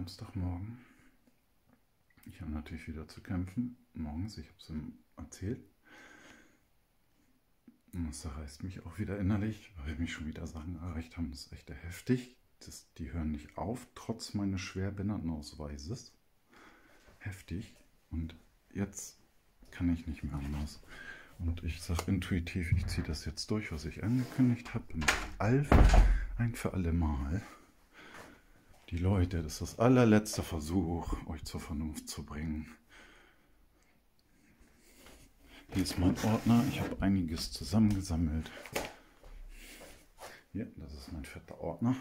Samstagmorgen. Ich habe natürlich wieder zu kämpfen. Morgens, ich habe es ihm erzählt. Und das zerreißt mich auch wieder innerlich, weil mich schon wieder Sachen erreicht haben. Das ist echt heftig. Die hören nicht auf, trotz meines Schwerbehindertenausweises. Heftig. Und jetzt kann ich nicht mehr anders. Und ich sage intuitiv, ich ziehe das jetzt durch, was ich angekündigt habe. Ein für alle Mal. Die Leute, das ist das allerletzte Versuch, euch zur Vernunft zu bringen. Hier ist mein Ordner. Ich habe einiges zusammengesammelt. Hier, das ist mein fetter Ordner.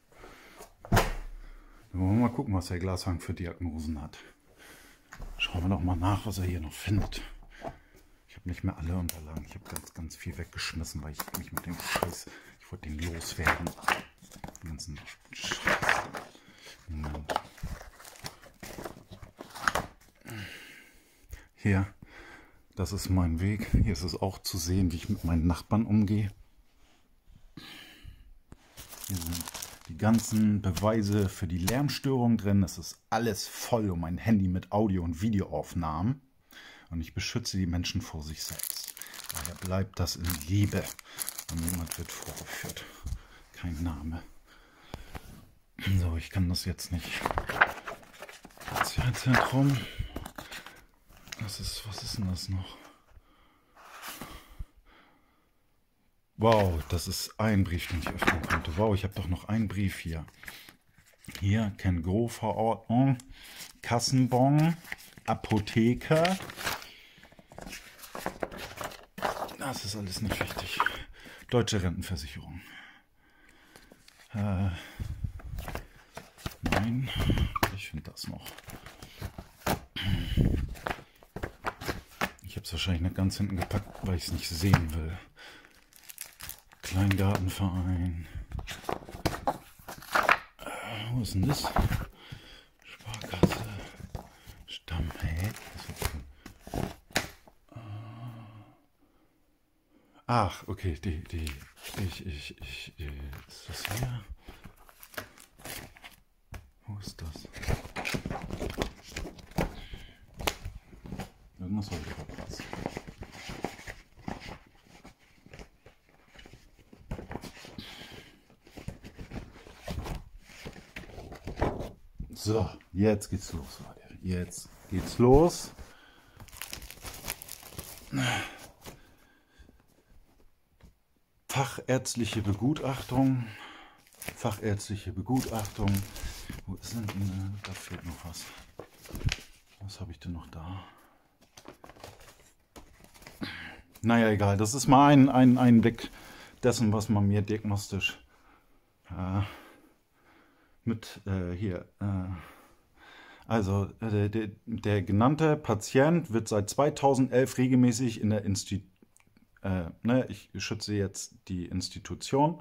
Dann wollen wir mal gucken, was der Glashang für Diagnosen hat. Schauen wir doch mal nach, was er hier noch findet. Ich habe nicht mehr alle Unterlagen. Ich habe ganz viel weggeschmissen, weil ich mich mit dem Scheiß, ich wollte den loswerden. Den ganzen Scheiß. Moment. Hier, das ist mein Weg. Hier ist es auch zu sehen, wie ich mit meinen Nachbarn umgehe. Hier sind die ganzen Beweise für die Lärmstörung drin. Es ist alles voll um mein Handy mit Audio- und Videoaufnahmen. Und ich beschütze die Menschen vor sich selbst. Daher bleibt das in Liebe. Und niemand wird vorgeführt. Kein Name. So, ich kann das jetzt nicht. Sozialzentrum. Was ist denn das noch? Wow, das ist ein Brief, den ich öffnen konnte. Wow, ich habe doch noch einen Brief hier. Hier, Ken-Gro-Verordnung, Kassenbon, Apotheke. Das ist alles nicht wichtig. Deutsche Rentenversicherung. Nein, ich finde das noch. Ich habe es wahrscheinlich nicht ganz hinten gepackt, weil ich es nicht sehen will. Kleingartenverein. Wo ist denn das? Sparkasse. Stamm. Hä? Ach, okay, ist das hier? Wo ist das? Irgendwas habe ich verpasst. So, jetzt geht's los, Leute. Jetzt geht's los. Fachärztliche Begutachtung. Wo ist denn? Da fehlt noch was. Was habe ich denn noch da? Naja, egal. Das ist mal ein Einblick dessen, was man mir diagnostisch also der genannte Patient wird seit 2011 regelmäßig in der ich schütze jetzt die Institution,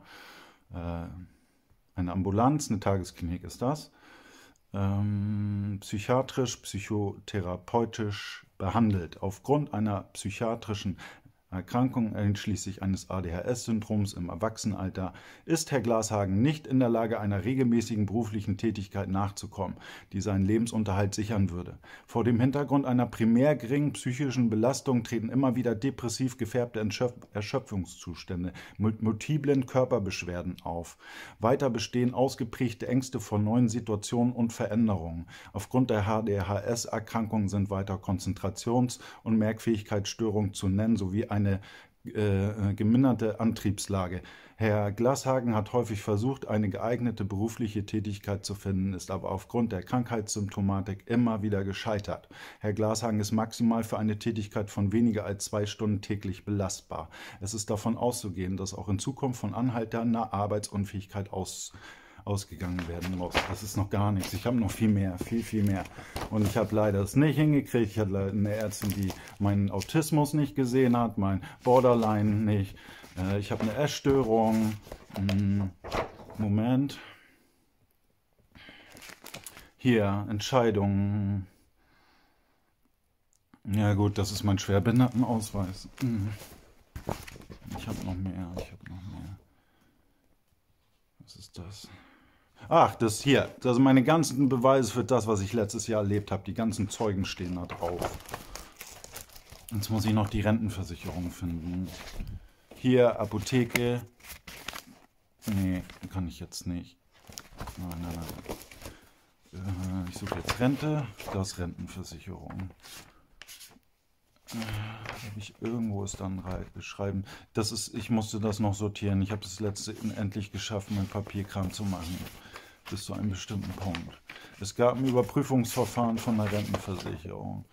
eine Ambulanz, eine Tagesklinik ist das, psychiatrisch, psychotherapeutisch behandelt. Aufgrund einer psychiatrischen Erkrankung, einschließlich eines ADHS-Syndroms im Erwachsenenalter, ist Herr Glashagen nicht in der Lage, einer regelmäßigen beruflichen Tätigkeit nachzukommen, die seinen Lebensunterhalt sichern würde. Vor dem Hintergrund einer primär geringen psychischen Belastung treten immer wieder depressiv gefärbte Erschöpfungszustände mit multiplen Körperbeschwerden auf. Weiter bestehen ausgeprägte Ängste vor neuen Situationen und Veränderungen. Aufgrund der ADHS-Erkrankung sind weiter Konzentrations- und Merkfähigkeitsstörungen zu nennen, sowie eine geminderte Antriebslage. Herr Glashagen hat häufig versucht, eine geeignete berufliche Tätigkeit zu finden, ist aber aufgrund der Krankheitssymptomatik immer wieder gescheitert. Herr Glashagen ist maximal für eine Tätigkeit von weniger als 2 Stunden täglich belastbar. Es ist davon auszugehen, dass auch in Zukunft von anhaltender Arbeitsunfähigkeit ausgegangen werden muss. Das ist noch gar nichts. Ich habe noch viel mehr. Und ich habe leider es nicht hingekriegt. Ich hatte leider eine Ärztin, die meinen Autismus nicht gesehen hat, mein Borderline nicht. Ich habe eine Essstörung. Moment. Hier, Entscheidungen. Ja gut, das ist mein Schwerbehindertenausweis. Ich habe noch mehr. Was ist das? Ach, das hier. Das sind meine ganzen Beweise für das, was ich letztes Jahr erlebt habe. Die ganzen Zeugen stehen da drauf. Jetzt muss ich noch die Rentenversicherung finden. Hier, Apotheke. Nee, kann ich jetzt nicht. Nein, nein, nein. Ich suche jetzt Rente. Das Rentenversicherung. Irgendwo ist dann schreiben. Das ist, ich musste das noch sortieren. Ich habe das letzte endlich geschafft, mein Papierkram zu machen. Bis zu einem bestimmten Punkt. Es gab ein Überprüfungsverfahren von der Rentenversicherung.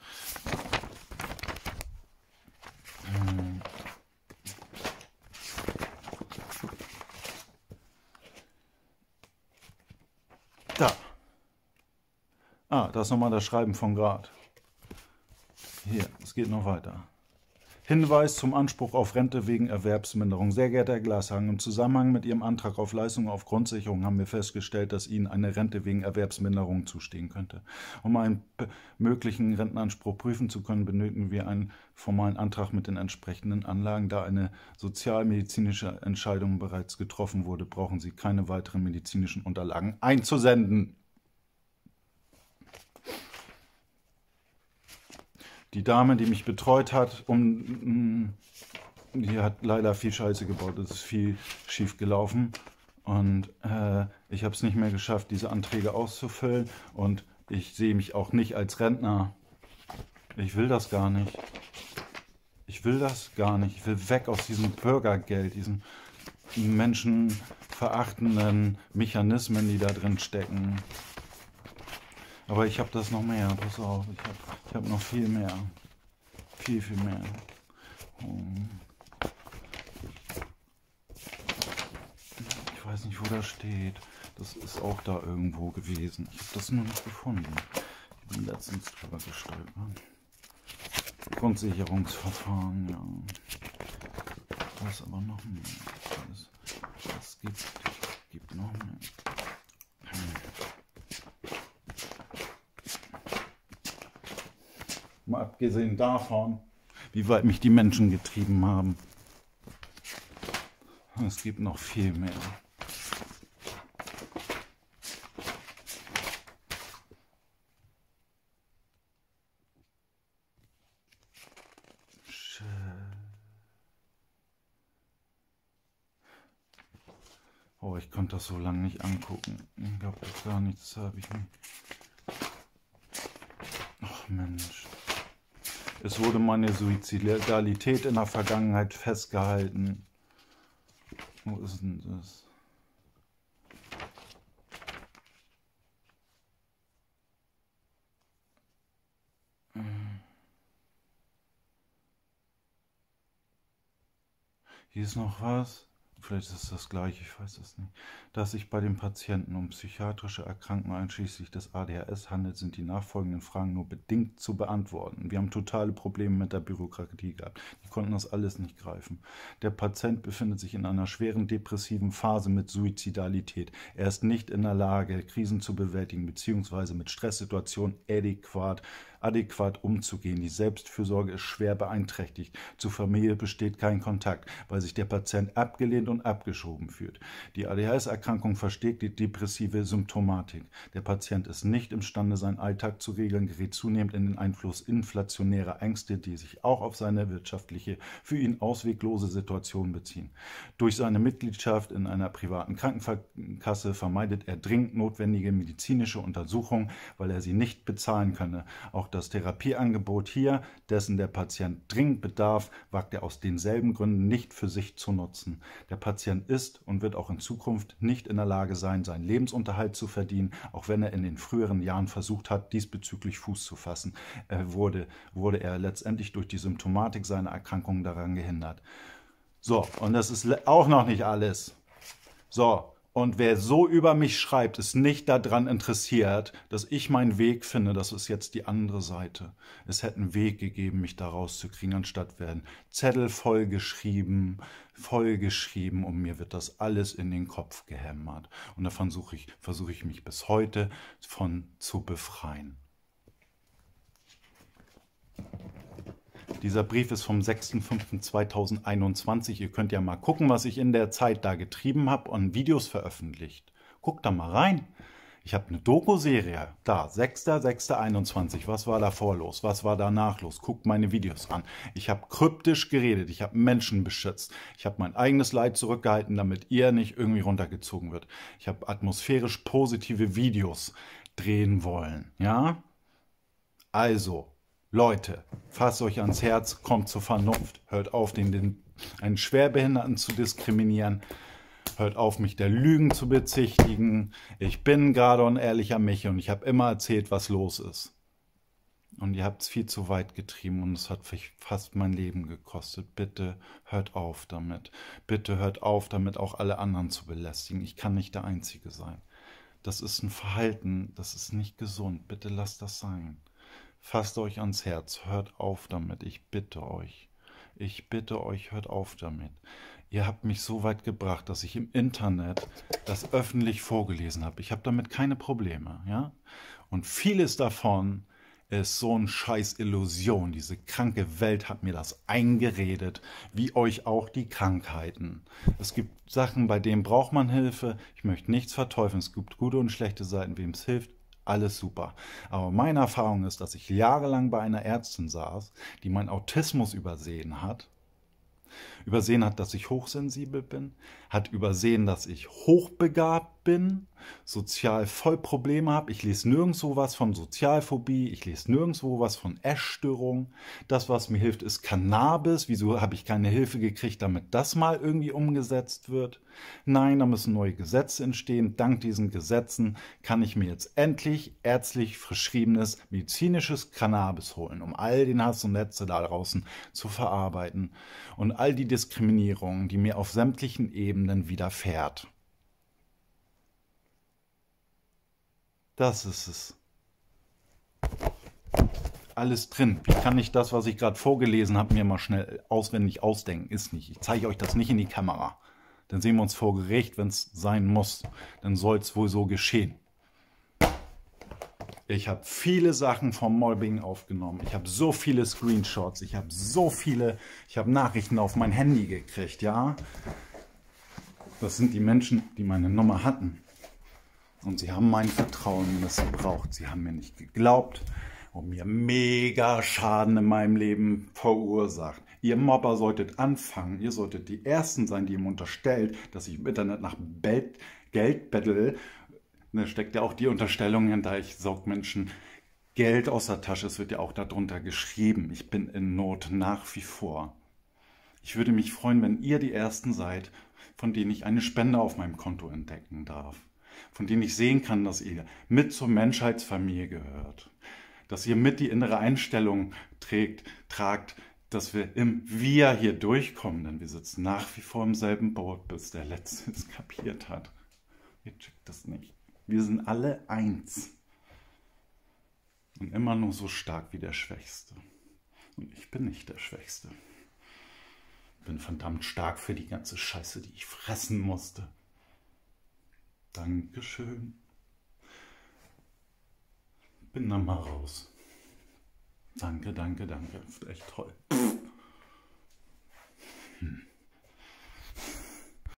Da. Ah, da ist nochmal das Schreiben von Grad. Hier, es geht noch weiter. Hinweis zum Anspruch auf Rente wegen Erwerbsminderung. Sehr geehrter Herr Glashagen, im Zusammenhang mit Ihrem Antrag auf Leistung auf Grundsicherung haben wir festgestellt, dass Ihnen eine Rente wegen Erwerbsminderung zustehen könnte. Um einen möglichen Rentenanspruch prüfen zu können, benötigen wir einen formalen Antrag mit den entsprechenden Anlagen. Da eine sozialmedizinische Entscheidung bereits getroffen wurde, brauchen Sie keine weiteren medizinischen Unterlagen einzusenden. Die Dame, die mich betreut hat, die hat leider viel Scheiße gebaut. Es ist viel schief gelaufen. Und ich habe es nicht mehr geschafft, diese Anträge auszufüllen. Und ich sehe mich auch nicht als Rentner. Ich will das gar nicht. Ich will das gar nicht. Ich will weg aus diesem Bürgergeld, diesen menschenverachtenden Mechanismen, die da drin stecken. Aber ich habe das noch mehr, pass auf, ich hab noch viel mehr. Viel, viel mehr. Ich weiß nicht, wo das steht. Das ist auch da irgendwo gewesen. Ich habe das nur nicht gefunden. Ich bin letztens drüber gestolpert. Grundsicherungsverfahren, ja. Das ist aber noch mehr. Es gibt noch mehr. Mal abgesehen davon, wie weit mich die Menschen getrieben haben. Es gibt noch viel mehr. Oh, ich konnte das so lange nicht angucken. Ich glaube gar nichts habe ich nicht. Ach Mensch. Es wurde meine Suizidalität in der Vergangenheit festgehalten. Wo ist denn das? Hier ist noch was. Vielleicht ist das gleiche, ich weiß es nicht. Dass sich bei den Patienten um psychiatrische Erkrankungen einschließlich des ADHS handelt, sind die nachfolgenden Fragen nur bedingt zu beantworten. Wir haben totale Probleme mit der Bürokratie gehabt. Die konnten das alles nicht greifen. Der Patient befindet sich in einer schweren depressiven Phase mit Suizidalität. Er ist nicht in der Lage, Krisen zu bewältigen bzw. mit Stresssituationen adäquat umzugehen. Die Selbstfürsorge ist schwer beeinträchtigt. Zur Familie besteht kein Kontakt, weil sich der Patient abgelehnt und abgeschoben fühlt. Die ADHS-Erkrankung verstärkt die depressive Symptomatik. Der Patient ist nicht imstande, seinen Alltag zu regeln, gerät zunehmend in den Einfluss inflationärer Ängste, die sich auch auf seine wirtschaftliche, für ihn ausweglose Situation beziehen. Durch seine Mitgliedschaft in einer privaten Krankenkasse vermeidet er dringend notwendige medizinische Untersuchungen, weil er sie nicht bezahlen könne. Auch das Therapieangebot hier, dessen der Patient dringend bedarf, wagt er aus denselben Gründen nicht für sich zu nutzen. Der Patient ist und wird auch in Zukunft nicht in der Lage sein, seinen Lebensunterhalt zu verdienen, auch wenn er in den früheren Jahren versucht hat, diesbezüglich Fuß zu fassen. Wurde er letztendlich durch die Symptomatik seiner Erkrankung daran gehindert. So, und das ist auch noch nicht alles. So. Und wer so über mich schreibt, ist nicht daran interessiert, dass ich meinen Weg finde. Das ist jetzt die andere Seite. Es hätte einen Weg gegeben, mich da rauszukriegen, anstatt werden Zettel vollgeschrieben und mir wird das alles in den Kopf gehämmert. Und da versuche ich mich bis heute von zu befreien. Dieser Brief ist vom 6.5.2021. Ihr könnt ja mal gucken, was ich in der Zeit da getrieben habe und Videos veröffentlicht. Guckt da mal rein. Ich habe eine Doku-Serie, da, 6.6.21. Was war davor los? Was war danach los? Guckt meine Videos an. Ich habe kryptisch geredet, ich habe Menschen beschützt. Ich habe mein eigenes Leid zurückgehalten, damit ihr nicht irgendwie runtergezogen wird. Ich habe atmosphärisch positive Videos drehen wollen, ja? Also, Leute, fasst euch ans Herz, kommt zur Vernunft. Hört auf, einen Schwerbehinderten zu diskriminieren. Hört auf, mich der Lügen zu bezichtigen. Ich bin gerade und ehrlicher Michi und ich habe immer erzählt, was los ist. Und ihr habt es viel zu weit getrieben und es hat fast mein Leben gekostet. Bitte hört auf damit. Bitte hört auf damit, auch alle anderen zu belästigen. Ich kann nicht der Einzige sein. Das ist ein Verhalten, das ist nicht gesund. Bitte lasst das sein. Fasst euch ans Herz. Hört auf damit. Ich bitte euch. Ich bitte euch, hört auf damit. Ihr habt mich so weit gebracht, dass ich im Internet das öffentlich vorgelesen habe. Ich habe damit keine Probleme, ja? Und vieles davon ist so eine scheiß Illusion. Diese kranke Welt hat mir das eingeredet, wie euch auch die Krankheiten. Es gibt Sachen, bei denen braucht man Hilfe. Ich möchte nichts verteufeln. Es gibt gute und schlechte Seiten, wem es hilft. Alles super. Aber meine Erfahrung ist, dass ich jahrelang bei einer Ärztin saß, die meinen Autismus übersehen hat, dass ich hochsensibel bin, hat übersehen, dass ich hochbegabt bin, sozial voll Probleme habe. Ich lese nirgendwo was von Sozialphobie, ich lese nirgendwo was von Essstörung. Das, was mir hilft, ist Cannabis. Wieso habe ich keine Hilfe gekriegt, damit das mal irgendwie umgesetzt wird? Nein, da müssen neue Gesetze entstehen. Dank diesen Gesetzen kann ich mir jetzt endlich ärztlich verschriebenes medizinisches Cannabis holen, um all den Hass und Netze da draußen zu verarbeiten und all die Diskriminierung, die mir auf sämtlichen Ebenen widerfährt. Das ist es. Alles drin. Wie kann ich das, was ich gerade vorgelesen habe, mir mal schnell auswendig ausdenken? Ist nicht. Ich zeige euch das nicht in die Kamera. Dann sehen wir uns vor Gericht, wenn es sein muss. Dann soll es wohl so geschehen. Ich habe viele Sachen vom Mobbing aufgenommen. Ich habe so viele Screenshots. Ich habe Nachrichten auf mein Handy gekriegt, ja. Das sind die Menschen, die meine Nummer hatten. Und sie haben mein Vertrauen missbraucht. Sie haben mir nicht geglaubt und mir mega Schaden in meinem Leben verursacht. Ihr Mobber solltet anfangen. Ihr solltet die Ersten sein, die ihm unterstellt, dass ich im Internet nach Geld bettel. Da steckt ja auch die Unterstellung hinter, ich saug Menschen Geld aus der Tasche. Es wird ja auch darunter geschrieben. Ich bin in Not nach wie vor. Ich würde mich freuen, wenn ihr die Ersten seid, von denen ich eine Spende auf meinem Konto entdecken darf. Von denen ich sehen kann, dass ihr mit zur Menschheitsfamilie gehört. Dass ihr mit die innere Einstellung tragt, dass wir im Wir hier durchkommen. Denn wir sitzen nach wie vor im selben Boot, bis der Letzte es kapiert hat. Ihr checkt das nicht. Wir sind alle eins. Und immer nur so stark wie der Schwächste. Und ich bin nicht der Schwächste. Ich bin verdammt stark für die ganze Scheiße, die ich fressen musste. Dankeschön. Bin dann mal raus. Danke, danke, danke. Echt toll.